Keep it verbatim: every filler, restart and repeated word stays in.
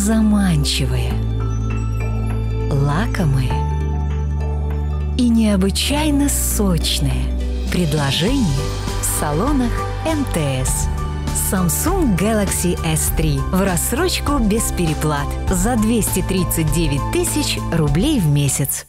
заманчивые, лакомые и необычайно сочные предложения в салонах эм тэ эс. Samsung Galaxy эс три в рассрочку без переплат за двести тридцать девять тысяч рублей в месяц.